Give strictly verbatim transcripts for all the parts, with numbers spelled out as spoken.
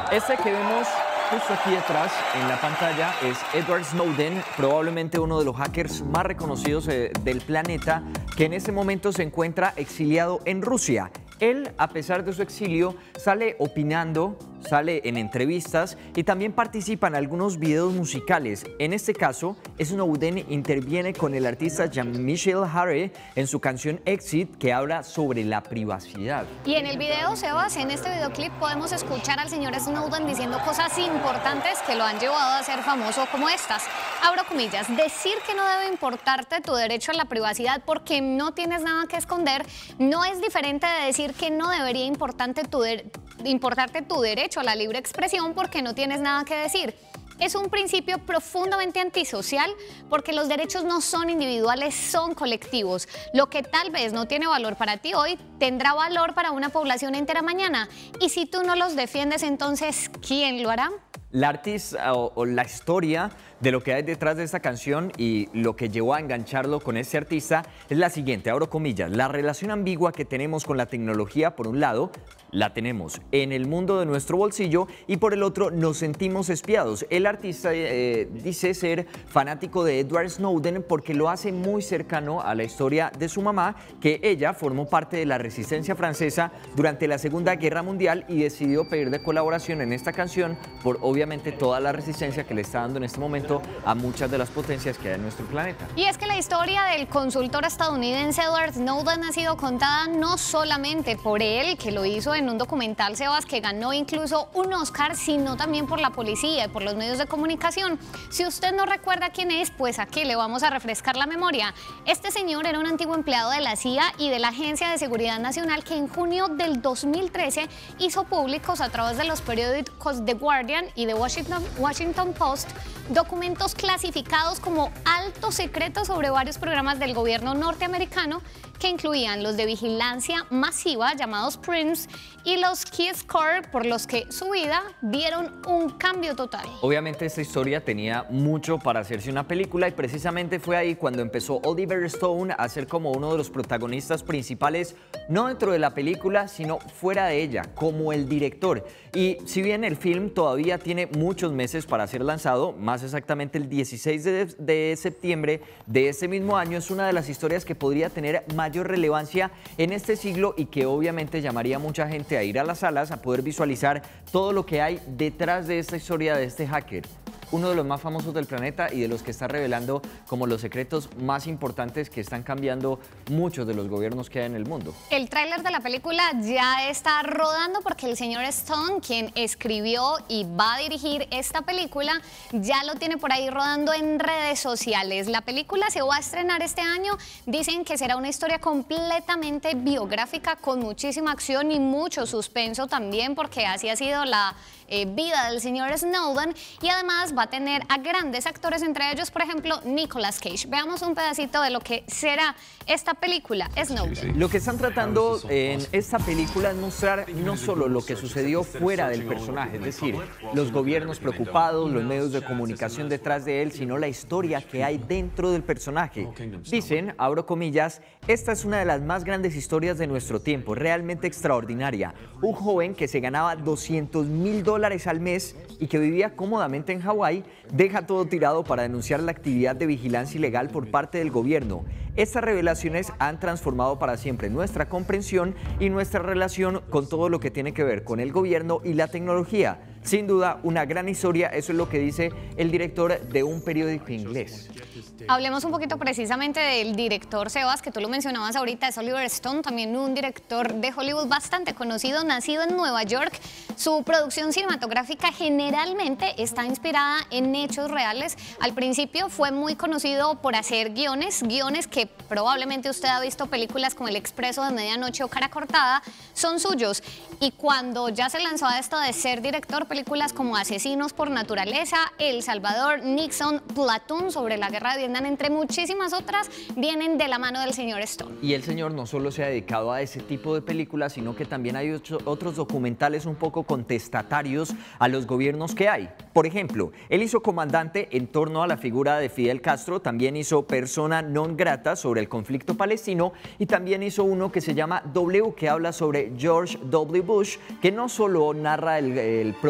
Este que vemos justo aquí detrás en la pantalla es Edward Snowden, probablemente uno de los hackers más reconocidos eh, del planeta, que en este momento se encuentra exiliado en Rusia. Él, a pesar de su exilio, sale opinando, sale en entrevistas y también participa en algunos videos musicales. En este caso, Snowden interviene con el artista Jean-Michel Jarre en su canción Exit, que habla sobre la privacidad. Y en el video, Sebas, en este videoclip podemos escuchar al señor Snowden diciendo cosas importantes que lo han llevado a ser famoso como estas. Abro comillas, decir que no debe importarte tu derecho a la privacidad porque no tienes nada que esconder no es diferente de decir que no debería importarte tu, de importarte tu derecho a la libre expresión porque no tienes nada que decir. Es un principio profundamente antisocial porque los derechos no son individuales, son colectivos. Lo que tal vez no tiene valor para ti hoy, tendrá valor para una población entera mañana. Y si tú no los defiendes, entonces, ¿quién lo hará? La artista o, o la historia de lo que hay detrás de esta canción y lo que llevó a engancharlo con este artista es la siguiente, abro comillas, la relación ambigua que tenemos con la tecnología, por un lado, la tenemos en el mundo de nuestro bolsillo y por el otro nos sentimos espiados. El artista eh, dice ser fanático de Edward Snowden porque lo hace muy cercano a la historia de su mamá, que ella formó parte de la resistencia francesa durante la Segunda Guerra Mundial y decidió pedirle colaboración en esta canción por obviamente toda la resistencia que le está dando en este momento a muchas de las potencias que hay en nuestro planeta. Y es que la historia del consultor estadounidense Edward Snowden ha sido contada no solamente por él, que lo hizo en un documental, Sebas, que ganó incluso un Oscar, sino también por la policía y por los medios de comunicación. Si usted no recuerda quién es, pues aquí le vamos a refrescar la memoria. Este señor era un antiguo empleado de la C I A y de la Agencia de Seguridad Nacional que en junio del dos mil trece hizo públicos a través de los periódicos The Guardian y The Washington, Washington Post documentos clasificados como alto secreto sobre varios programas del gobierno norteamericano que incluían los de vigilancia masiva llamados PRIMS y los Keyscore, por los que su vida dieron un cambio total. Obviamente esta historia tenía mucho para hacerse una película y precisamente fue ahí cuando empezó Oliver Stone a ser como uno de los protagonistas principales, no dentro de la película, sino fuera de ella, como el director. Y si bien el film todavía tiene muchos meses para ser lanzado, más exactamente el dieciséis de septiembre de ese mismo año, es una de las historias que podría tener mayor relevancia en este siglo y que obviamente llamaría a mucha gente a ir a las salas a poder visualizar todo lo que hay detrás de esta historia de este hacker, uno de los más famosos del planeta y de los que está revelando como los secretos más importantes que están cambiando muchos de los gobiernos que hay en el mundo. El tráiler de la película ya está rodando porque el señor Stone, quien escribió y va a dirigir esta película, ya lo tiene por ahí rodando en redes sociales. La película se va a estrenar este año, dicen que será una historia completamente biográfica con muchísima acción y mucho suspenso también porque así ha sido la eh, vida del señor Snowden y además va a tener a grandes actores, entre ellos, por ejemplo, Nicolas Cage. Veamos un pedacito de lo que será esta película, Snowden. Lo que están tratando en esta película es mostrar no solo lo que sucedió fuera del personaje, es decir, los gobiernos preocupados, los medios de comunicación detrás de él, sino la historia que hay dentro del personaje. Dicen, abro comillas, esta es una de las más grandes historias de nuestro tiempo, realmente extraordinaria. Un joven que se ganaba doscientos mil dólares al mes y que vivía cómodamente en Hawái, deja todo tirado para denunciar la actividad de vigilancia ilegal por parte del gobierno. Estas revelaciones han transformado para siempre nuestra comprensión y nuestra relación con todo lo que tiene que ver con el gobierno y la tecnología. Sin duda, una gran historia, eso es lo que dice el director de un periódico inglés. Hablemos un poquito precisamente del director, Sebas, que tú lo mencionabas ahorita, es Oliver Stone, también un director de Hollywood bastante conocido, nacido en Nueva York. Su producción cinematográfica generalmente está inspirada en hechos reales. Al principio fue muy conocido por hacer guiones, guiones que probablemente usted ha visto películas como El Expreso de Medianoche o Cara Cortada, son suyos. Y cuando ya se lanzó a esto de ser director, películas como Asesinos por Naturaleza, El Salvador, Nixon, Platoon sobre la guerra de Vietnam, entre muchísimas otras, vienen de la mano del señor Stone. Y el señor no solo se ha dedicado a ese tipo de películas, sino que también hay otro, otros documentales un poco contestatarios a los gobiernos que hay. Por ejemplo, él hizo Comandante en torno a la figura de Fidel Castro, también hizo Persona non grata sobre el conflicto palestino y también hizo uno que se llama W, que habla sobre George W. Bush, que no solo narra el, el problema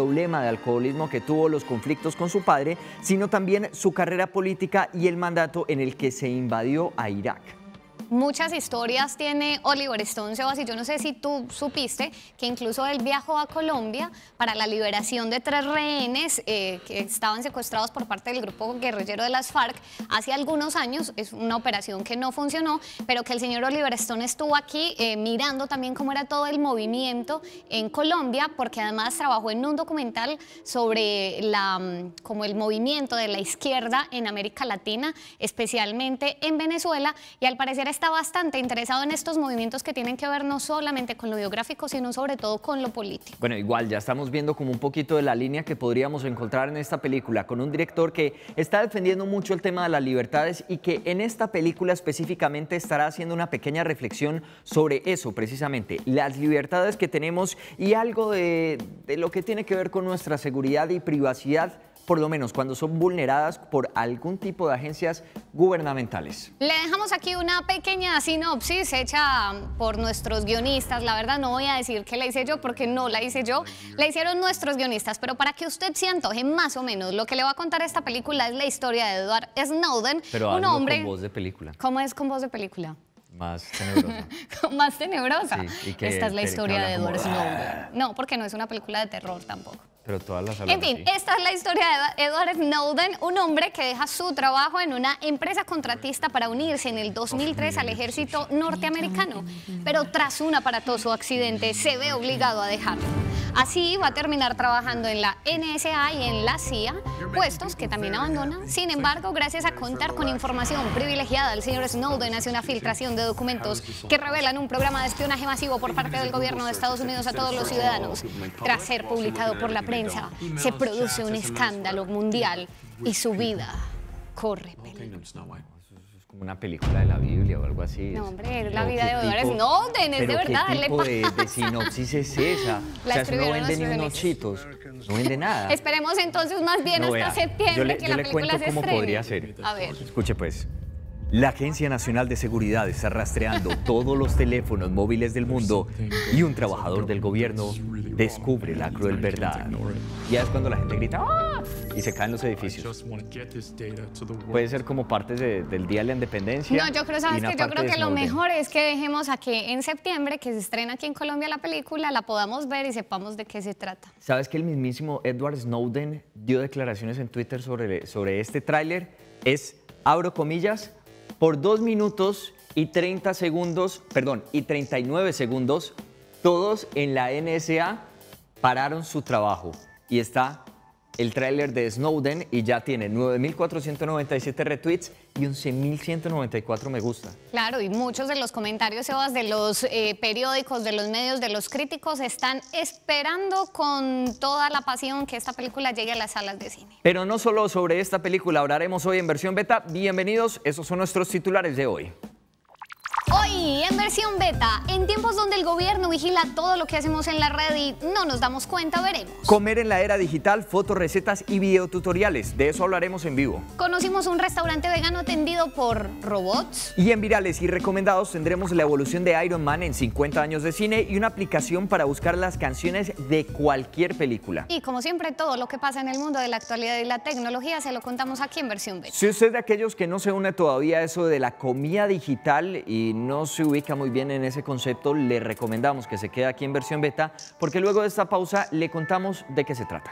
problema de alcoholismo que tuvo, los conflictos con su padre, sino también su carrera política y el mandato en el que se invadió a Irak. Muchas historias tiene Oliver Stone, Sebas, y yo no sé si tú supiste que incluso él viajó a Colombia para la liberación de tres rehenes eh, que estaban secuestrados por parte del grupo guerrillero de las FARC hace algunos años. Es una operación que no funcionó, pero que el señor Oliver Stone estuvo aquí eh, mirando también cómo era todo el movimiento en Colombia, porque además trabajó en un documental sobre la, como el movimiento de la izquierda en América Latina, especialmente en Venezuela, y al parecer está bastante interesado en estos movimientos que tienen que ver no solamente con lo biográfico, sino sobre todo con lo político. Bueno, igual ya estamos viendo como un poquito de la línea que podríamos encontrar en esta película, con un director que está defendiendo mucho el tema de las libertades y que en esta película específicamente estará haciendo una pequeña reflexión sobre eso, precisamente, las libertades que tenemos y algo de, de lo que tiene que ver con nuestra seguridad y privacidad, por lo menos cuando son vulneradas por algún tipo de agencias gubernamentales. Le dejamos aquí una pequeña sinopsis hecha por nuestros guionistas. La verdad no voy a decir que la hice yo porque no la hice yo, la hicieron nuestros guionistas, pero para que usted se antoje más o menos, lo que le va a contar esta película es la historia de Edward Snowden, pero un hombre... con voz de película. ¿Cómo es con voz de película? Más tenebrosa. Más tenebrosa. Sí, y que, esta es la que, historia que de Edward como... Snowden. No, porque no es una película de terror tampoco. Pero todas las En fin, así. esta es la historia de Edward Snowden, un hombre que deja su trabajo en una empresa contratista para unirse en el dos mil tres al ejército norteamericano, pero tras un aparatoso accidente se ve obligado a dejarlo. Así va a terminar trabajando en la N S A y en la C I A, puestos que también abandona. Sin embargo, gracias a contar con información privilegiada, el señor Snowden hace una filtración de documentos que revelan un programa de espionaje masivo por parte del gobierno de Estados Unidos a todos los ciudadanos. Tras ser publicado por la prensa, se produce un escándalo mundial y su vida corre peligro. Es como una película de la Biblia o algo así. No, hombre, es la vida de Edward Snowden, es de verdad. ¿Qué tipo de, de sinopsis es esa? La o sea, eso no vende ni los unos chitos, no vende nada. Esperemos entonces más bien No, hasta vea, septiembre yo le, que yo la le película cuento se cómo estrene. podría ser. A ver. Escuche pues. La Agencia Nacional de Seguridad está rastreando todos los teléfonos móviles del mundo y un trabajador del gobierno descubre la cruel verdad. Ya es cuando la gente grita ¡ah! Y se caen los edificios. Puede ser como parte de, del Día de la Independencia. No, yo creo, ¿sabes que Yo creo que lo mejor es que dejemos a que en septiembre, que se estrena aquí en Colombia la película, la podamos ver y sepamos de qué se trata. ¿Sabes que el mismísimo Edward Snowden dio declaraciones en Twitter sobre, sobre este tráiler? Es, abro comillas, por dos minutos y treinta segundos, perdón, y treinta y nueve segundos, todos en la N S A pararon su trabajo. Y está el tráiler de Snowden y ya tiene nueve mil cuatrocientos noventa y siete retweets y once mil ciento noventa y cuatro me gusta. Claro, y muchos de los comentarios, Sebas, de los eh, periódicos, de los medios, de los críticos, están esperando con toda la pasión que esta película llegue a las salas de cine. Pero no solo sobre esta película, hablaremos hoy en versión beta. Bienvenidos, esos son nuestros titulares de hoy. Hoy, en versión beta, en tiempos donde el gobierno vigila todo lo que hacemos en la red y no nos damos cuenta, veremos. Comer en la era digital, fotos, recetas y videotutoriales. De eso hablaremos en vivo. Conocimos un restaurante vegano atendido por robots. Y en virales y recomendados tendremos la evolución de Iron Man en cincuenta años de cine y una aplicación para buscar las canciones de cualquier película. Y como siempre, todo lo que pasa en el mundo de la actualidad y la tecnología se lo contamos aquí en versión beta. Si usted es de aquellos que no se une todavía a eso de la comida digital y no se ubica muy bien en ese concepto, le recomendamos que se quede aquí en versión beta, porque luego de esta pausa le contamos de qué se trata.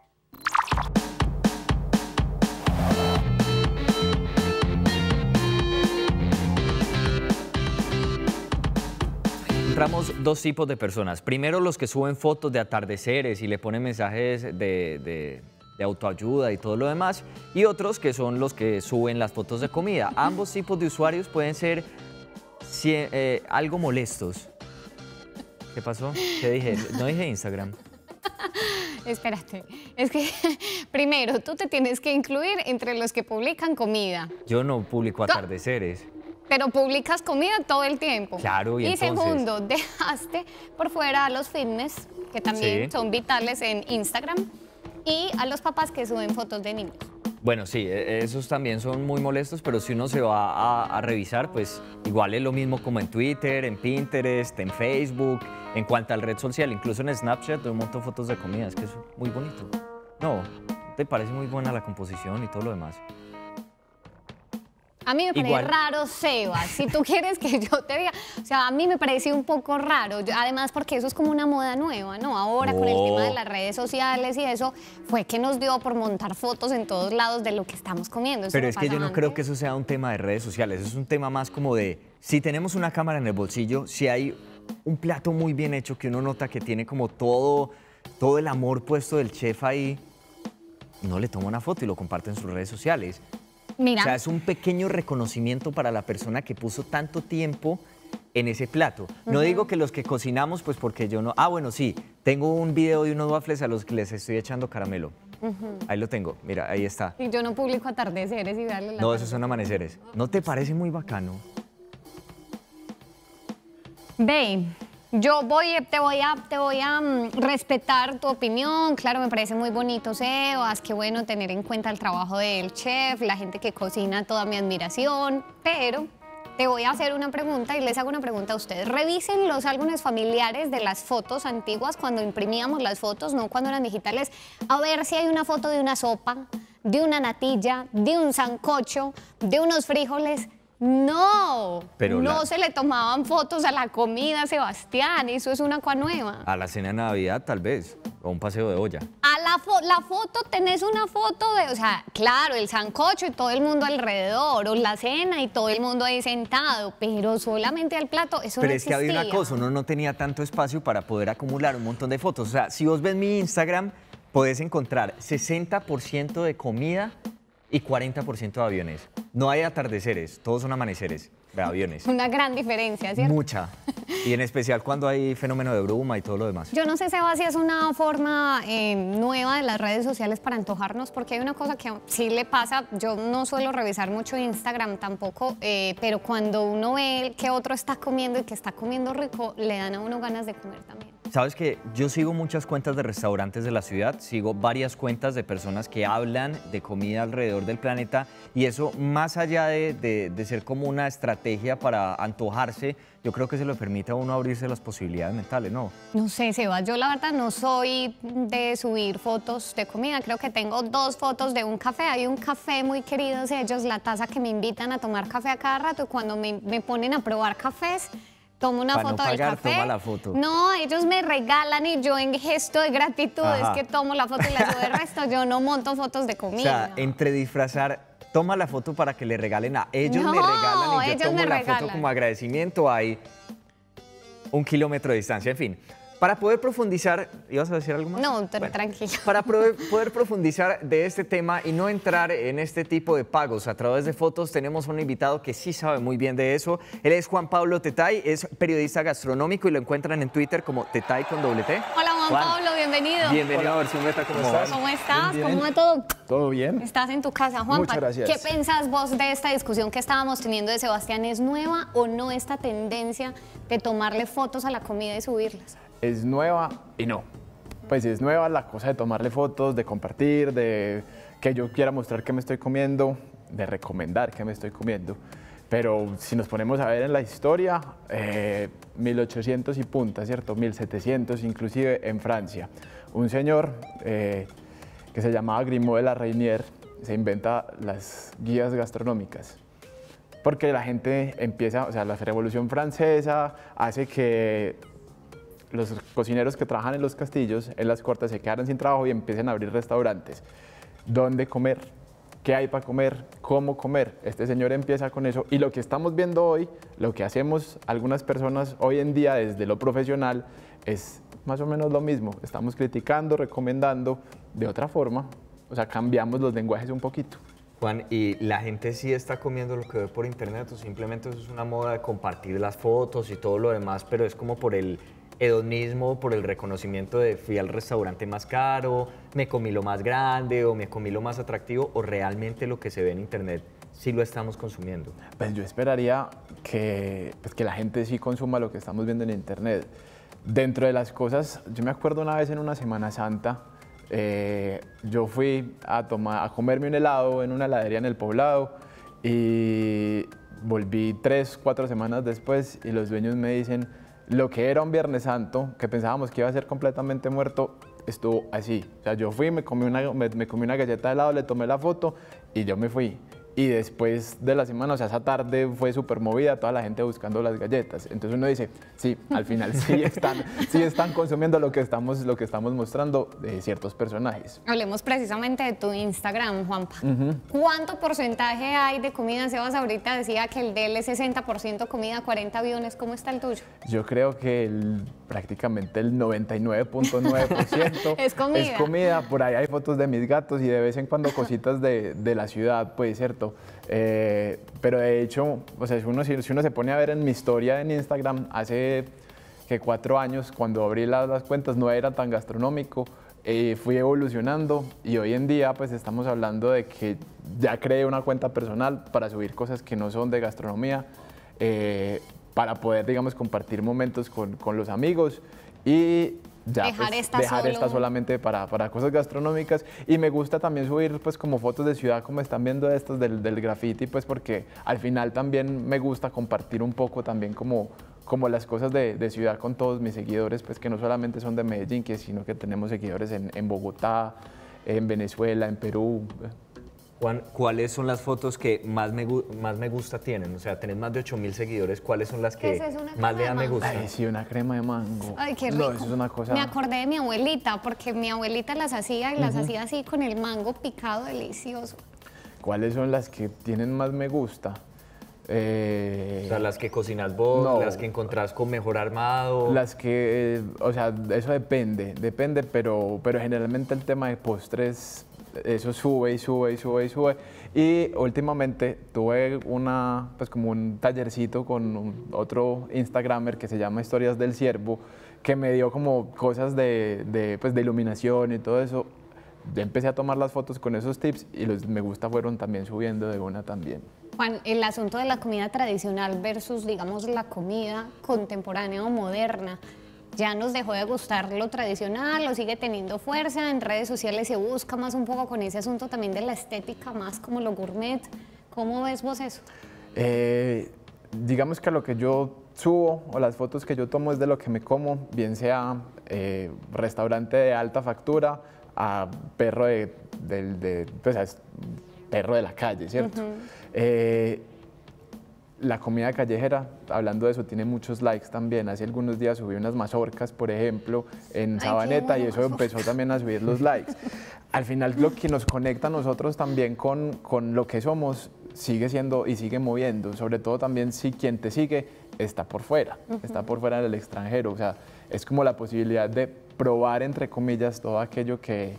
Encontramos dos tipos de personas. Primero, los que suben fotos de atardeceres y le ponen mensajes de, de, de autoayuda y todo lo demás. Y otros que son los que suben las fotos de comida. Ambos tipos de usuarios pueden ser si, eh, algo molestos. ¿Qué pasó? ¿Qué dije? No dije Instagram. Espérate, es que primero tú te tienes que incluir entre los que publican comida. Yo no publico atardeceres. Pero publicas comida todo el tiempo. Claro, y, y entonces... segundo, dejaste por fuera a los fitness, que también sí. son vitales en Instagram, y a los papás que suben fotos de niños. Bueno, sí, esos también son muy molestos, pero si uno se va a, a revisar, pues igual es lo mismo como en Twitter, en Pinterest, en Facebook, en cuanto al red social, incluso en Snapchat doy un montón de fotos de comida, es que es muy bonito. No, ¿te parece muy buena la composición y todo lo demás? A mí me parece Igual. raro, Sebas, si tú quieres que yo te diga, o sea, a mí me parece un poco raro, yo- además porque eso es como una moda nueva, ¿no? Ahora con el No. tema de las redes sociales y eso, fue que nos dio por montar fotos en todos lados de lo que estamos comiendo. Eso Pero no es que yo pasaba no creo antes. que eso sea un tema de redes sociales, es un tema más como de, si tenemos una cámara en el bolsillo, si hay un plato muy bien hecho que uno nota que tiene como todo, todo el amor puesto del chef ahí, no le toma una foto y lo comparte en sus redes sociales. Mira, O sea, es un pequeño reconocimiento para la persona que puso tanto tiempo en ese plato. No digo que los que cocinamos, pues porque yo no... Ah, bueno, sí, tengo un video de unos waffles a los que les estoy echando caramelo. Ahí lo tengo, mira, ahí está. y yo no publico atardeceres y darle la No, esos son amaneceres. ¿No te parece muy bacano? Ve, yo voy, te voy a, te voy a mm, respetar tu opinión. Claro, me parece muy bonito, Sebas. Qué bueno tener en cuenta el trabajo del chef, la gente que cocina, toda mi admiración. Pero te voy a hacer una pregunta y les hago una pregunta a ustedes. Revisen los álbumes familiares de las fotos antiguas cuando imprimíamos las fotos, no cuando eran digitales, a ver si hay una foto de una sopa, de una natilla, de un sancocho, de unos frijoles. No, Pero no la- se le tomaban fotos a la comida, Sebastián, eso es una cosa nueva. A la cena de Navidad, tal vez, o un paseo de olla. A la, fo- la foto, tenés una foto de, o sea, claro, el sancocho y todo el mundo alrededor, o la cena y todo el mundo ahí sentado, pero solamente al plato, eso Pero no es que había una existía. cosa, uno no tenía tanto espacio para poder acumular un montón de fotos. O sea, si vos ves mi Instagram, podés encontrar sesenta por ciento de comida y cuarenta por ciento de aviones. No hay atardeceres, todos son amaneceres de aviones. Una gran diferencia, ¿cierto? Mucha. Y en especial cuando hay fenómeno de bruma y todo lo demás. Yo no sé, Seba, si es una forma eh, nueva de las redes sociales para antojarnos, porque hay una cosa que sí le pasa, yo no suelo revisar mucho Instagram tampoco, eh, pero cuando uno ve que otro está comiendo y que está comiendo rico, le dan a uno ganas de comer también. Sabes que yo sigo muchas cuentas de restaurantes de la ciudad, sigo varias cuentas de personas que hablan de comida alrededor del planeta y eso, más allá de, de- de ser como una estrategia para antojarse, yo creo que se le permite a uno abrirse las posibilidades mentales, ¿no? No sé, Seba, yo la verdad no soy de subir fotos de comida. Creo que tengo dos fotos de un café. Hay un café muy queridos ellos, La Taza, que me invitan a tomar café a cada rato. Y cuando me, me ponen a probar cafés, tomo una Pa' no foto del pagar, café. toma la foto. No, ellos me regalan y yo en gesto de gratitud Ajá. es que tomo la foto y la subo. El resto yo no monto fotos de O comida. sea, entre disfrazar, toma la foto para que le regalen a ellos, No, me regalan y yo ellos tomo me la foto regalan. como agradecimiento, hay un kilómetro de distancia, en fin. Para poder profundizar, ¿ibas a decir algo más? No, tra- tranquilo. Para pro- poder profundizar de este tema y no entrar en este tipo de pagos a través de fotos, tenemos un invitado que sí sabe muy bien de eso. Él es Juan Pablo Tetay, es periodista gastronómico y lo encuentran en Twitter como Tetay con doble T. Hola, Juan, Pablo, bienvenido. Bienvenido a Versión Beta, ¿cómo estás? ¿Cómo estás? Bien, bien. ¿Cómo va todo? ¿Todo bien? Estás en tu casa, Juan. Muchas gracias. ¿Qué pensás vos de esta discusión que estábamos teniendo de Sebastián? ¿Es nueva o no esta tendencia de tomarle fotos a la comida y subirlas? Es nueva y no. Pues es nueva la cosa de tomarle fotos, de compartir, de que yo quiera mostrar qué me estoy comiendo, de recomendar qué me estoy comiendo. Pero si nos ponemos a ver en la historia, eh, mil ochocientos y punta, ¿cierto? mil setecientos inclusive en Francia. Un señor eh, que se llamaba Grimaud de la Reynière se inventa las guías gastronómicas. Porque la gente empieza, o sea, la Revolución Francesa hace que los cocineros que trabajan en los castillos, en las cortes, se quedaran sin trabajo y empiezan a abrir restaurantes. ¿Dónde comer? ¿Qué hay para comer? ¿Cómo comer? Este señor empieza con eso. Y lo que estamos viendo hoy, lo que hacemos algunas personas hoy en día desde lo profesional, es más o menos lo mismo. Estamos criticando, recomendando de otra forma. O sea, cambiamos los lenguajes un poquito. Juan, ¿y la gente sí está comiendo lo que ve por internet o simplemente eso es una moda de compartir las fotos y todo lo demás, pero es como por el hedonismo, por el reconocimiento de fui al restaurante más caro, me comí lo más grande o me comí lo más atractivo, o realmente lo que se ve en internet sí lo estamos consumiendo? Pues yo esperaría que, pues que la gente sí consuma lo que estamos viendo en internet. Dentro de las cosas, yo me acuerdo una vez en una Semana Santa, eh, yo fui a, tomar, a comerme un helado en una heladería en el Poblado y volví tres, cuatro semanas después y los dueños me dicen, lo que era un Viernes Santo, que pensábamos que iba a ser completamente muerto, estuvo así. O sea, yo fui, me comí una, me, me comí una galleta de helado, le tomé la foto y yo me fui. Y después de la semana, o sea, esa tarde fue súper movida, toda la gente buscando las galletas. Entonces uno dice, sí, al final sí están, sí están consumiendo lo que estamos, lo que estamos mostrando de ciertos personajes. Hablemos precisamente de tu Instagram, Juanpa. Uh-huh. ¿Cuánto porcentaje hay de comida? Sebas ahorita decía que el de él es sesenta por ciento comida, cuarenta aviones. ¿Cómo está el tuyo? Yo creo que el, prácticamente el noventa y nueve punto nueve por ciento es comida. Es comida. Por ahí hay fotos de mis gatos y de vez en cuando cositas de, de la ciudad, pues, ¿cierto? Eh, pero de hecho, o sea, si uno, si uno se pone a ver en mi historia en Instagram, hace que cuatro años, cuando abrí las, las cuentas, no era tan gastronómico, eh, fui evolucionando y hoy en día pues estamos hablando de que ya creé una cuenta personal para subir cosas que no son de gastronomía, eh, para poder, digamos, compartir momentos con, con los amigos y ya, dejar, pues, esta, dejar solo. esta solamente para, para cosas gastronómicas. Y me gusta también subir pues como fotos de ciudad, como están viendo estas del, del graffiti, pues porque al final también me gusta compartir un poco también como, como las cosas de, de ciudad con todos mis seguidores, pues que no solamente son de Medellín, que, sino que tenemos seguidores en, en Bogotá, en Venezuela, en Perú. Juan, ¿cuáles son las fotos que más me, más me gusta tienen? O sea, tenés más de ocho mil seguidores, ¿cuáles son las que es más le dan me gusta? Ay, sí, una crema de mango. Ay, qué rico. No, eso es una cosa... Me acordé de mi abuelita, porque mi abuelita las hacía y las uh-huh. hacía así con el mango picado delicioso. ¿Cuáles son las que tienen más me gusta? Eh, o sea, las que cocinas vos, no, las que encontrás con mejor armado. Las que, eh, o sea, eso depende, depende, pero, pero generalmente el tema de postres, eso sube y sube y sube y sube. Y últimamente tuve una, pues como un tallercito con un, otro instagramer que se llama Historias del Ciervo, que me dio como cosas de, de, pues de iluminación y todo eso. Ya empecé a tomar las fotos con esos tips y los me gusta fueron también subiendo de una también. Juan, el asunto de la comida tradicional versus, digamos, la comida contemporánea o moderna, ¿ya nos dejó de gustar lo tradicional o sigue teniendo fuerza? En redes sociales se busca más un poco con ese asunto también de la estética, más como lo gourmet. ¿Cómo ves vos eso? Eh, digamos que lo que yo subo o las fotos que yo tomo es de lo que me como, bien sea eh, restaurante de alta factura, a perro de, de, de, pues, a perro de la calle, ¿cierto? Uh-huh. eh, la comida callejera, hablando de eso, tiene muchos likes también. Hace algunos días subí unas mazorcas, por ejemplo, en Ay, Sabaneta y eso mazorca. Empezó también a subir los likes. Al final lo que nos conecta a nosotros también con, con lo que somos sigue siendo y sigue moviendo, sobre todo también si quien te sigue está por fuera, uh-huh. está por fuera del extranjero. O sea, es como la posibilidad de probar, entre comillas, todo aquello que,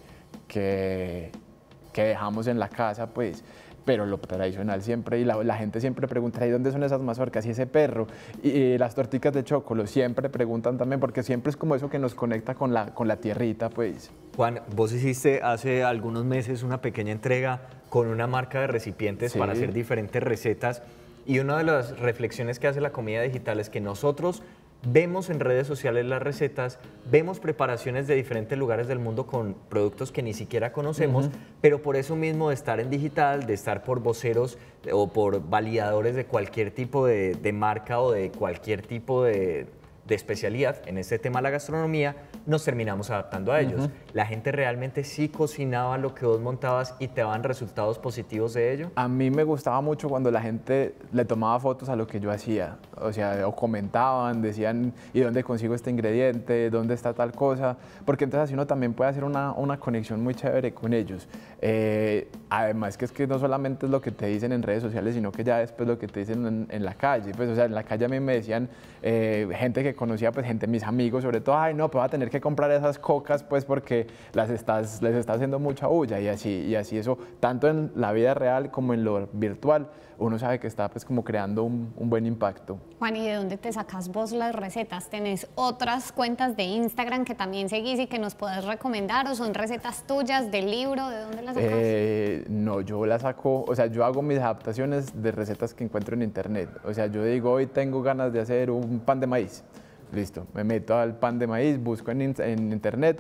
que, que dejamos en la casa, pues, pero lo tradicional siempre, y la, la gente siempre pregunta, ¿y dónde son esas mazorcas y ese perro? Y, y las torticas de chocolo siempre preguntan también, porque siempre es como eso que nos conecta con la, con la tierrita, pues. Juan, vos hiciste hace algunos meses una pequeña entrega con una marca de recipientes sí. para hacer diferentes recetas, y una de las reflexiones que hace la comida digital es que nosotros vemos en redes sociales las recetas, vemos preparaciones de diferentes lugares del mundo con productos que ni siquiera conocemos, uh-huh. pero por eso mismo de estar en digital, de estar por voceros o por validadores de cualquier tipo de, de marca o de cualquier tipo de, de especialidad, en este tema la gastronomía, nos terminamos adaptando a ellos. Uh-huh. La gente realmente sí cocinaba lo que vos montabas y te daban resultados positivos de ello. A mí me gustaba mucho cuando la gente le tomaba fotos a lo que yo hacía, o sea, o comentaban, decían, ¿y dónde consigo este ingrediente? ¿Dónde está tal cosa? Porque entonces así uno también puede hacer una, una conexión muy chévere con ellos. Eh, además que es que no solamente es lo que te dicen en redes sociales, sino que ya después lo que te dicen en, en la calle. Pues, o sea, en la calle a mí me decían eh, gente que conocía, pues gente, mis amigos sobre todo, ay no, pues voy a tener que comprar esas cocas pues porque las estás, les está haciendo mucha bulla, y así, y así eso, tanto en la vida real como en lo virtual, uno sabe que está pues como creando un, un buen impacto. Juan, ¿y de dónde te sacas vos las recetas? ¿Tenés otras cuentas de Instagram que también seguís y que nos puedas recomendar, o son recetas tuyas del libro? ¿De dónde las sacas? Eh, no, yo las saco, o sea, yo hago mis adaptaciones de recetas que encuentro en internet. O sea, yo digo, hoy tengo ganas de hacer un pan de maíz. Listo, me meto al pan de maíz, busco en, en internet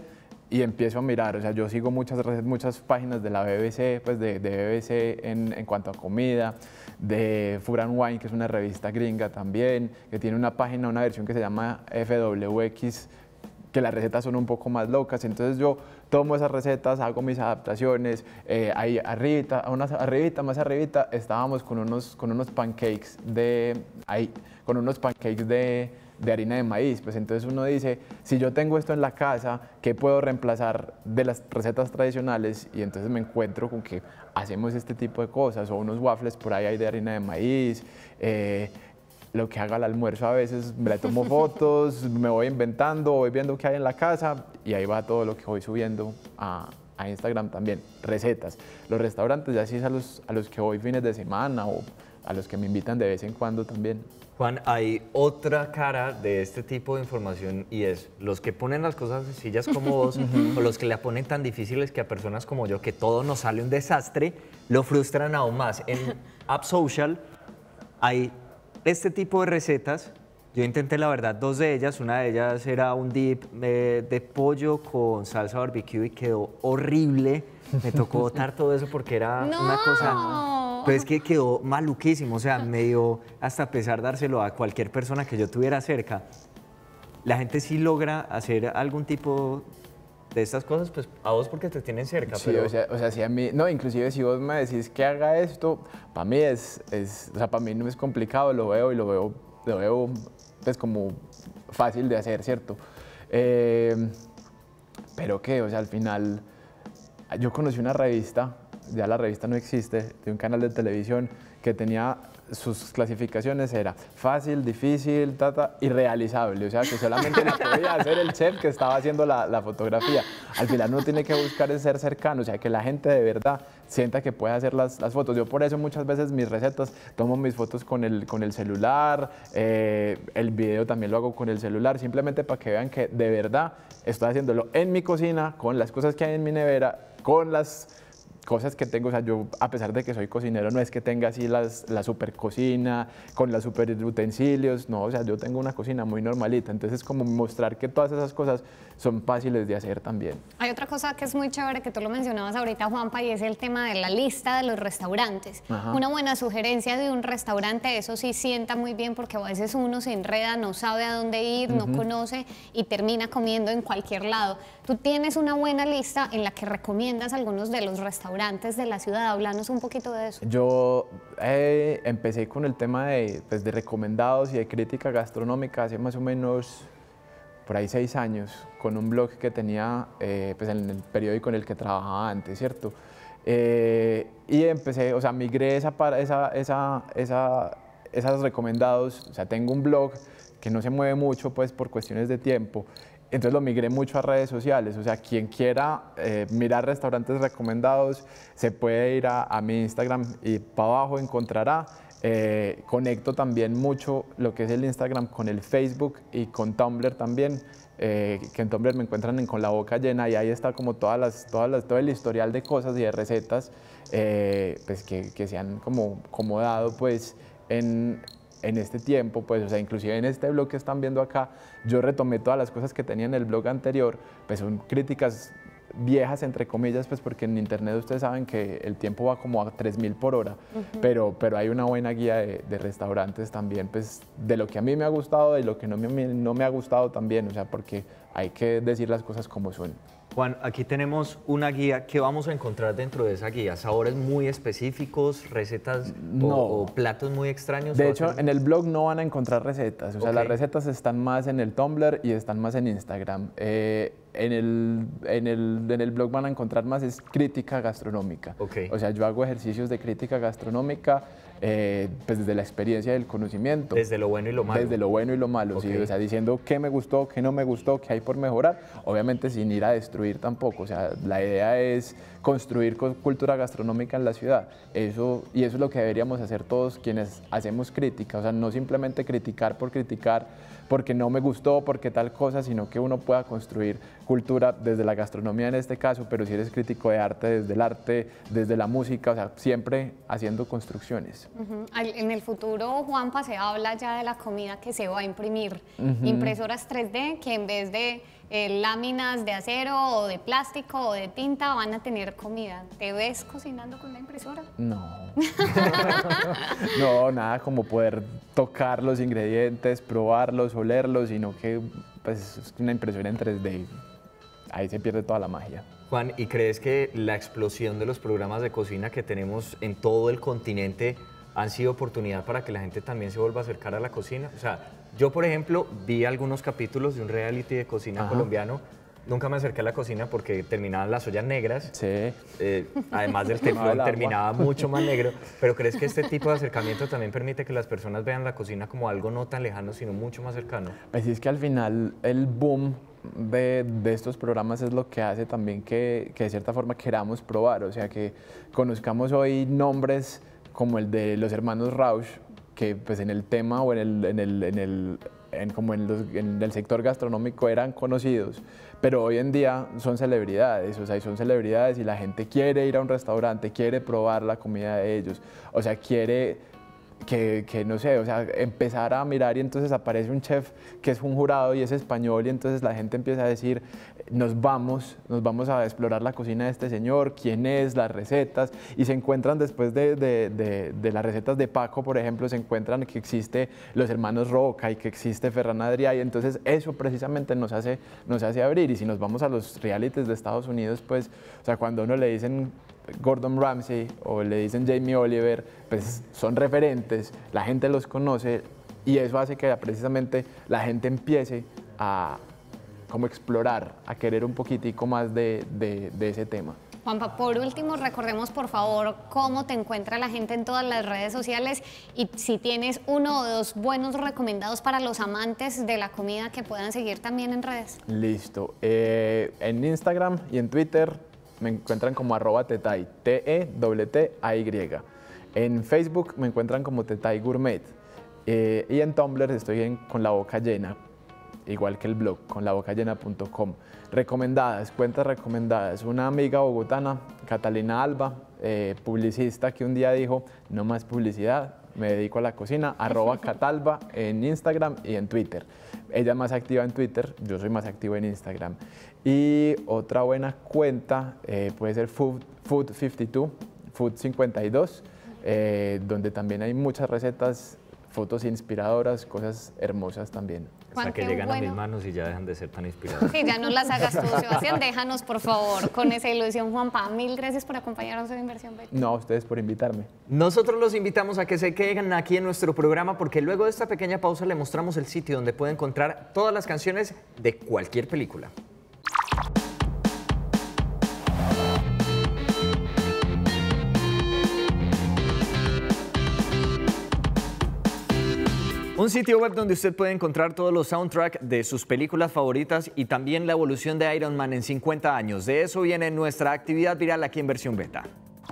y empiezo a mirar, o sea, yo sigo muchas, muchas páginas de la B B C, pues de, de B B C en, en cuanto a comida, de Food and Wine, que es una revista gringa también, que tiene una página, una versión que se llama F W X, que las recetas son un poco más locas, entonces yo tomo esas recetas, hago mis adaptaciones, eh, ahí arribita, unas, arribita, más arribita, estábamos con unos, con unos pancakes de, ahí, con unos pancakes de, de harina de maíz, pues entonces uno dice, si yo tengo esto en la casa, ¿qué puedo reemplazar de las recetas tradicionales? Y entonces me encuentro con que hacemos este tipo de cosas, o unos waffles por ahí hay de harina de maíz, eh, lo que haga al almuerzo a veces me le tomo fotos, me voy inventando, voy viendo qué hay en la casa y ahí va todo lo que voy subiendo a, a Instagram también, recetas. Los restaurantes ya sí es a los, a los que voy fines de semana o a los que me invitan de vez en cuando también. Juan, hay otra cara de este tipo de información y es los que ponen las cosas sencillas como vos o los que la ponen tan difíciles que a personas como yo, que todo nos sale un desastre, lo frustran aún más. En App Social hay este tipo de recetas. Yo intenté, la verdad, dos de ellas. Una de ellas era un dip eh, de pollo con salsa barbecue y quedó horrible. Me tocó botar todo eso porque era no. una cosa... Pero es que quedó maluquísimo, o sea, me dio hasta pesar dárselo a cualquier persona que yo tuviera cerca. La gente sí logra hacer algún tipo de estas cosas, pues a vos porque te tienen cerca. Sí, pero... o sea, o sea, si a mí, no, inclusive si vos me decís que haga esto, para mí es, es, o sea, para mí no es complicado, lo veo y lo veo, lo veo pues como fácil de hacer, ¿cierto? Eh, pero qué, o sea, al final, yo conocí una revista, ya la revista no existe, de un canal de televisión que tenía sus clasificaciones, era fácil, difícil, tata, irrealizable, o sea que solamente lo podía hacer el chef que estaba haciendo la, la fotografía. Al final uno tiene que buscar el ser cercano, o sea que la gente de verdad sienta que puede hacer las, las fotos. Yo por eso muchas veces mis recetas tomo mis fotos con el, con el celular, eh, el video también lo hago con el celular, simplemente para que vean que de verdad estoy haciéndolo en mi cocina, con las cosas que hay en mi nevera, con las cosas que tengo, o sea, yo a pesar de que soy cocinero, no es que tenga así las, la super cocina, con los super utensilios, no, o sea, yo tengo una cocina muy normalita, entonces como mostrar que todas esas cosas son fáciles de hacer también. Hay otra cosa que es muy chévere que tú lo mencionabas ahorita, Juanpa, y es el tema de la lista de los restaurantes. Ajá. Una buena sugerencia de un restaurante, eso sí sienta muy bien porque a veces uno se enreda, no sabe a dónde ir, uh-huh. no conoce y termina comiendo en cualquier lado. Tú tienes una buena lista en la que recomiendas algunos de los restaurantes de la ciudad. Háblanos un poquito de eso. Yo eh, empecé con el tema de, pues, de recomendados y de crítica gastronómica hace más o menos por ahí seis años, con un blog que tenía eh, pues, en el periódico en el que trabajaba antes, ¿cierto? Eh, y empecé, o sea, migré esa, esa, esa, esa, esas recomendados, o sea, tengo un blog que no se mueve mucho pues por cuestiones de tiempo, entonces lo migré mucho a redes sociales, o sea, quien quiera eh, mirar restaurantes recomendados se puede ir a, a mi Instagram y para abajo encontrará. Eh, conecto también mucho lo que es el Instagram con el Facebook y con Tumblr también, eh, que en Tumblr me encuentran en Con la Boca Llena y ahí está como todas las, todas las, todo el historial de cosas y de recetas eh, pues que, que se han como, como dado pues en... en este tiempo, pues, o sea, inclusive en este blog que están viendo acá, yo retomé todas las cosas que tenía en el blog anterior, pues son críticas viejas, entre comillas, pues porque en internet ustedes saben que el tiempo va como a tres mil por hora, uh-huh. pero, pero hay una buena guía de, de restaurantes también, pues de lo que a mí me ha gustado y lo que no me, no me ha gustado también, o sea, porque hay que decir las cosas como son. Juan, aquí tenemos una guía. ¿Qué vamos a encontrar dentro de esa guía? ¿Sabores muy específicos, recetas no. o, o platos muy extraños? De hecho, en el blog no van a encontrar recetas. O sea, okay. las recetas están más en el Tumblr y están más en Instagram. Eh, en, el, en, el, en el blog van a encontrar más es crítica gastronómica. Okay. O sea, yo hago ejercicios de crítica gastronómica eh, pues desde la experiencia del conocimiento. Desde lo bueno y lo malo. Desde lo bueno y lo malo, okay. sí. O sea, diciendo qué me gustó, qué no me gustó, qué hay por mejorar. Obviamente sin ir a destruir tampoco, o sea, la idea es construir cultura gastronómica en la ciudad, eso, y eso es lo que deberíamos hacer todos quienes hacemos crítica, o sea, no simplemente criticar por criticar, porque no me gustó, porque tal cosa, sino que uno pueda construir cultura desde la gastronomía en este caso, pero si eres crítico de arte, desde el arte, desde la música, o sea, siempre haciendo construcciones. Uh-huh. En el futuro, Juanpa, se habla ya de la comida que se va a imprimir, uh-huh. impresoras tres D que en vez de eh, láminas de acero o de plástico o de tinta, van a tener comida. ¿Te ves cocinando con la impresora? No. No, nada como poder tocar los ingredientes, probarlos, olerlos, sino que pues, es una impresora en tres D. Ahí se pierde toda la magia. Juan, ¿y crees que la explosión de los programas de cocina que tenemos en todo el continente han sido oportunidad para que la gente también se vuelva a acercar a la cocina? O sea, yo, por ejemplo, vi algunos capítulos de un reality de cocina Ajá. colombiano. Nunca me acerqué a la cocina porque terminaban las ollas negras. Sí. Eh, además del teflón, terminaba mucho más negro. Pero ¿crees que este tipo de acercamiento también permite que las personas vean la cocina como algo no tan lejano, sino mucho más cercano? Pues sí, es que al final el boom de, de estos programas es lo que hace también que, que de cierta forma queramos probar. O sea, que conozcamos hoy nombres como el de los hermanos Rauch, que pues en el tema o en el, en el, en el, en como en, los, en el sector gastronómico eran conocidos, pero hoy en día son celebridades, o sea, son celebridades y la gente quiere ir a un restaurante, quiere probar la comida de ellos, o sea, quiere que, que no sé, o sea, empezar a mirar y entonces aparece un chef que es un jurado y es español y entonces la gente empieza a decir, nos vamos, nos vamos a explorar la cocina de este señor, quién es, las recetas, y se encuentran después de, de, de, de las recetas de Paco, por ejemplo, se encuentran que existe los hermanos Roca y que existe Ferran Adrià, y entonces eso precisamente nos hace, nos hace abrir. Y si nos vamos a los realities de Estados Unidos, pues, o sea, cuando a uno le dicen Gordon Ramsay o le dicen Jamie Oliver, pues son referentes, la gente los conoce y eso hace que precisamente la gente empiece a como explorar, a querer un poquitico más de, de, de ese tema. Juanpa, por último, recordemos por favor cómo te encuentra la gente en todas las redes sociales y si tienes uno o dos buenos recomendados para los amantes de la comida que puedan seguir también en redes. Listo. Eh, en Instagram y en Twitter me encuentran como arroba tetay, T E T T A Y. En Facebook me encuentran como Tetay Gourmet. Eh, y en Tumblr estoy en, con la boca llena, igual que el blog, con la boca llena punto com. Recomendadas, cuentas recomendadas. Una amiga bogotana, Catalina Alba, eh, publicista, que un día dijo, no más publicidad, me dedico a la cocina, arroba Catalba en Instagram y en Twitter. Ella es más activa en Twitter, yo soy más activo en Instagram. Y otra buena cuenta eh, puede ser Food, Food cincuenta y dos, Food cincuenta y dos, eh, donde también hay muchas recetas, fotos inspiradoras, cosas hermosas también. Hasta que llegan bueno. a mis manos y ya dejan de ser tan inspiradoras. Sí, ya no las hagas tú, Sebastián, déjanos por favor con esa ilusión. Juanpa, mil gracias por acompañarnos en Inversión Beta. No, a ustedes por invitarme. Nosotros los invitamos a que se queden aquí en nuestro programa porque luego de esta pequeña pausa le mostramos el sitio donde puede encontrar todas las canciones de cualquier película. Un sitio web donde usted puede encontrar todos los soundtracks de sus películas favoritas y también la evolución de Iron Man en cincuenta años. De eso viene nuestra actividad viral aquí en Versión Beta.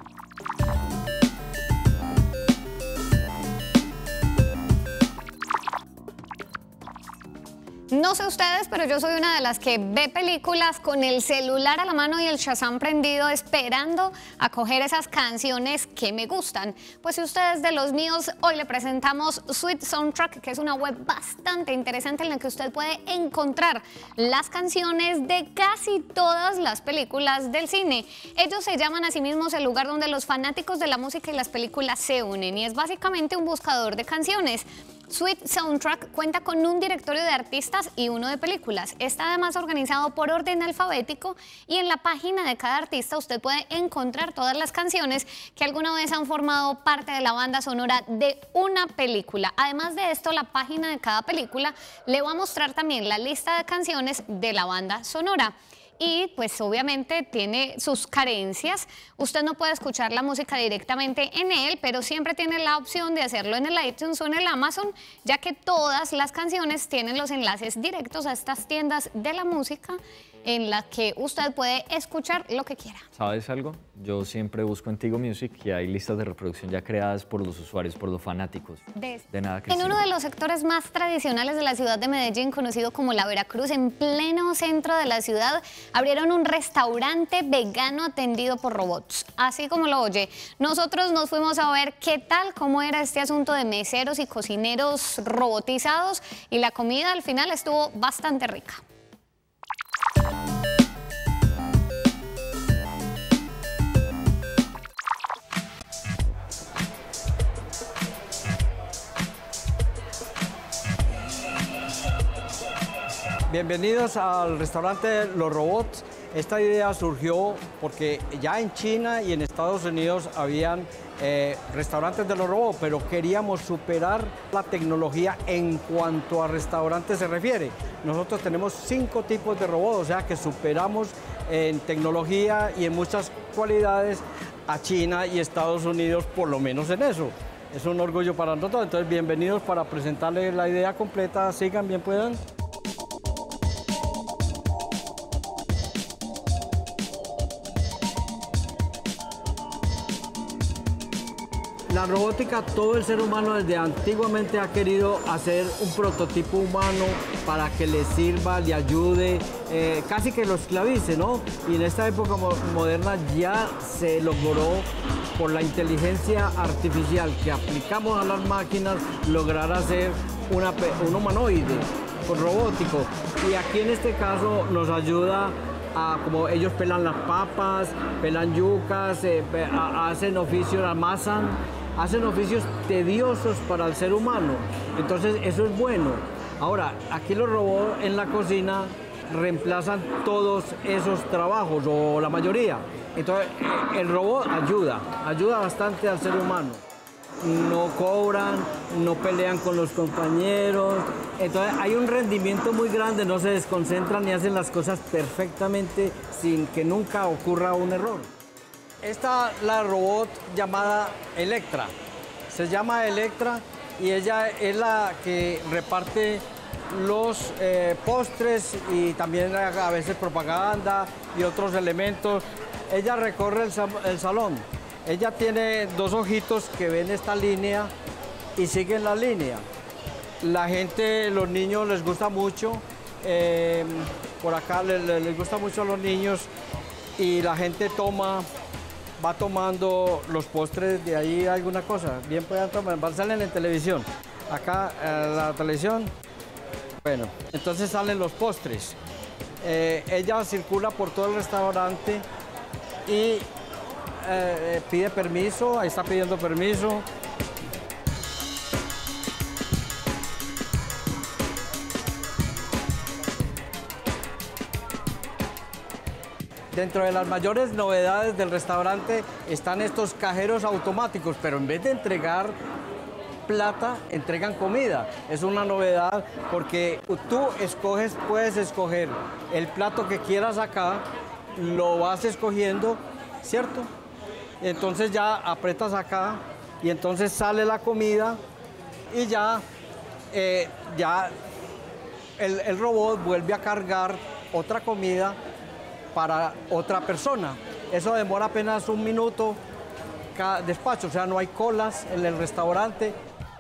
No sé ustedes, pero yo soy una de las que ve películas con el celular a la mano y el Shazam prendido esperando a coger esas canciones que me gustan. Pues si usted es de los míos, hoy le presentamos Sweet Soundtrack, que es una web bastante interesante en la que usted puede encontrar las canciones de casi todas las películas del cine. Ellos se llaman a sí mismos el lugar donde los fanáticos de la música y las películas se unen y es básicamente un buscador de canciones. Sweet Soundtrack cuenta con un directorio de artistas y uno de películas. Está además organizado por orden alfabético y en la página de cada artista usted puede encontrar todas las canciones que alguna vez han formado parte de la banda sonora de una película. Además de esto, la página de cada película le va a mostrar también la lista de canciones de la banda sonora. Y pues obviamente tiene sus carencias. Usted no puede escuchar la música directamente en él, pero siempre tiene la opción de hacerlo en el iTunes o en el Amazon, ya que todas las canciones tienen los enlaces directos a estas tiendas de la música en las que usted puede escuchar lo que quiera. ¿Sabes algo? Yo siempre busco en Tigo Music y hay listas de reproducción ya creadas por los usuarios, por los fanáticos. De, de nada que En uno de los sectores más tradicionales de la ciudad de Medellín, conocido como La Veracruz, en pleno centro de la ciudad, abrieron un restaurante vegano atendido por robots. Así como lo oye, nosotros nos fuimos a ver qué tal, cómo era este asunto de meseros y cocineros robotizados y la comida al final estuvo bastante rica. Bienvenidos al restaurante Los Robots. Esta idea surgió porque ya en China y en Estados Unidos habían eh, restaurantes de los robots, pero queríamos superar la tecnología en cuanto a restaurantes se refiere. Nosotros tenemos cinco tipos de robots, o sea que superamos en tecnología y en muchas cualidades a China y Estados Unidos, por lo menos en eso. Es un orgullo para nosotros, entonces bienvenidos para presentarles la idea completa. Sigan, bien puedan. La robótica, todo el ser humano desde antiguamente ha querido hacer un prototipo humano para que le sirva, le ayude, eh, casi que lo esclavice, ¿no? Y en esta época mo moderna ya se logró, por la inteligencia artificial que aplicamos a las máquinas, lograr hacer una, un humanoide robótico. Y aquí en este caso nos ayuda a, como ellos pelan las papas, pelan yucas, eh, a, hacen oficios, amasan, hacen oficios tediosos para el ser humano. Entonces eso es bueno. Ahora, aquí los robots en la cocina reemplazan todos esos trabajos, o la mayoría. Entonces el robot ayuda, ayuda bastante al ser humano. No cobran, no pelean con los compañeros. Entonces hay un rendimiento muy grande, no se desconcentran y hacen las cosas perfectamente sin que nunca ocurra un error. Esta es la robot llamada Electra. Se llama Electra y ella es la que reparte los eh, postres y también a veces propaganda y otros elementos. Ella recorre el, el salón. Ella tiene dos ojitos que ven esta línea y siguen la línea. La gente, los niños les gusta mucho. Eh, por acá les, les gusta mucho a los niños y la gente toma, va tomando los postres de ahí alguna cosa. Bien puedan tomar, salen en televisión. Acá en la televisión, bueno, entonces salen los postres. Eh, ella circula por todo el restaurante y eh, pide permiso, ahí está pidiendo permiso. Dentro de las mayores novedades del restaurante están estos cajeros automáticos, pero en vez de entregar plata, entregan comida. Es una novedad porque tú escoges, puedes escoger el plato que quieras acá, lo vas escogiendo, ¿cierto? Entonces ya apretas acá y entonces sale la comida y ya, eh, ya el, el robot vuelve a cargar otra comida para otra persona. Eso demora apenas un minuto cada despacho, o sea, no hay colas en el restaurante.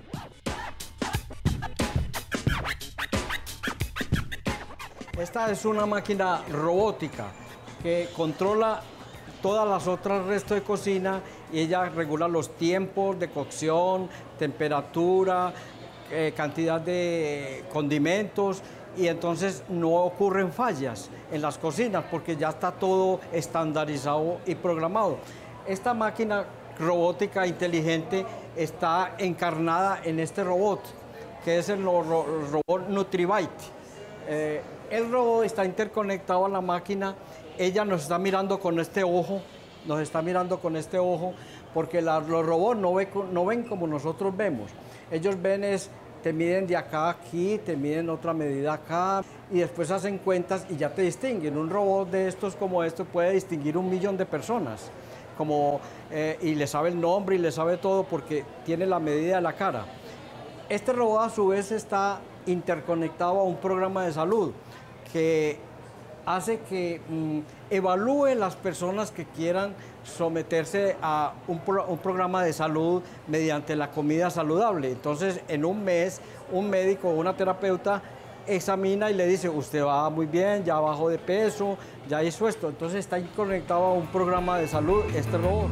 Esta es una máquina robótica que controla todas las otras restos de cocina y ella regula los tiempos de cocción, temperatura, eh, cantidad de condimentos, y entonces no ocurren fallas en las cocinas porque ya está todo estandarizado y programado. Esta máquina robótica inteligente está encarnada en este robot, que es el ro robot NutriBite. Eh, el robot está interconectado a la máquina, ella nos está mirando con este ojo, nos está mirando con este ojo, porque la, los robots no, ve, no ven como nosotros vemos. Ellos ven es, te miden de acá a aquí, te miden otra medida acá, y después hacen cuentas y ya te distinguen. Un robot de estos como este puede distinguir un millón de personas, como, eh, y le sabe el nombre y le sabe todo porque tiene la medida de la cara. Este robot a su vez está interconectado a un programa de salud que hace que mmm, evalúe las personas que quieran someterse a un, pro, un programa de salud mediante la comida saludable. Entonces, en un mes, un médico o una terapeuta examina y le dice, usted va muy bien, ya bajó de peso, ya hizo esto. Entonces, está conectado a un programa de salud este robot.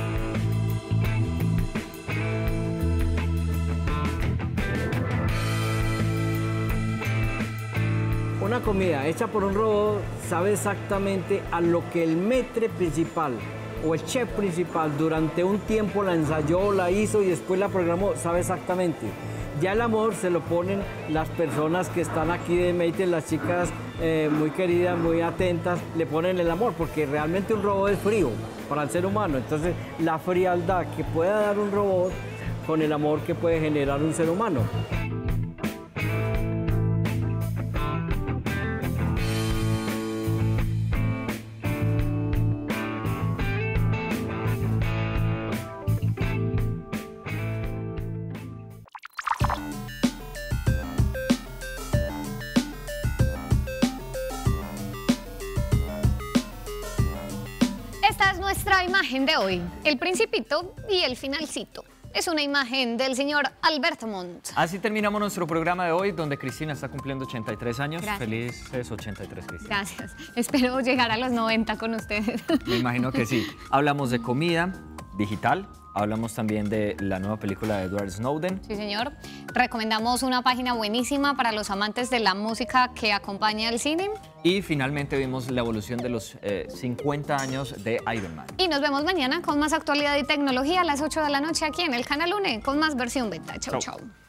Una comida hecha por un robot sabe exactamente a lo que el maître principal o el chef principal durante un tiempo la ensayó, la hizo y después la programó, sabe exactamente. Ya el amor se lo ponen las personas que están aquí de Mayte, las chicas eh, muy queridas, muy atentas, le ponen el amor, porque realmente un robot es frío para el ser humano. Entonces, la frialdad que pueda dar un robot con el amor que puede generar un ser humano. Esta es nuestra imagen de hoy, el principito y el finalcito. Es una imagen del señor Alberto Montt. Así terminamos nuestro programa de hoy, donde Cristina está cumpliendo ochenta y tres años. Gracias. Felices ochenta y tres, Cristina. Gracias. Espero llegar a los noventa con ustedes. Me imagino que sí. Hablamos de comida digital, hablamos también de la nueva película de Edward Snowden. Sí, señor. Recomendamos una página buenísima para los amantes de la música que acompaña el cine. Y finalmente vimos la evolución de los eh, cincuenta años de Iron Man. Y nos vemos mañana con más actualidad y tecnología a las ocho de la noche aquí en el Canal UNE con más versión beta. Chau, Chau. chau.